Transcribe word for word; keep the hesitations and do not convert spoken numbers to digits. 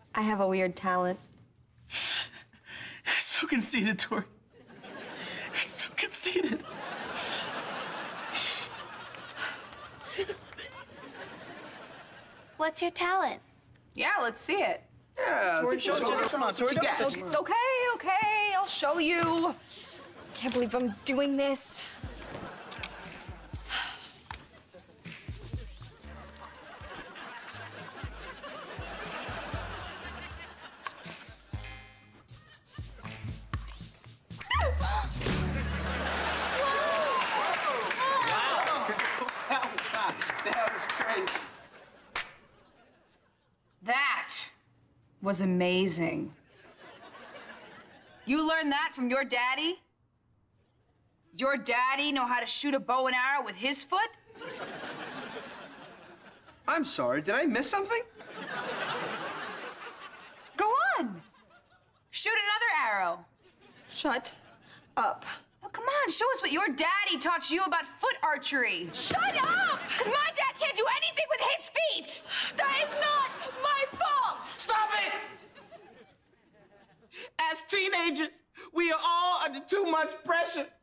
I have a weird talent. So conceited, Tori. So conceited. What's your talent? Yeah, let's see it. Yeah, Tori, show us. Come on, Tori. Okay, okay, I'll show you. Can't believe I'm doing this. That was crazy. That was amazing. You learned that from your daddy? Did your daddy know how to shoot a bow and arrow with his foot? I'm sorry, did I miss something? Go on. Shoot another arrow. Shut up. Oh, come on, show us what your daddy taught you about foot archery. Shut up! Because my dad can't do anything with his feet. That is not my fault! Stop it! As teenagers, we are all under too much pressure.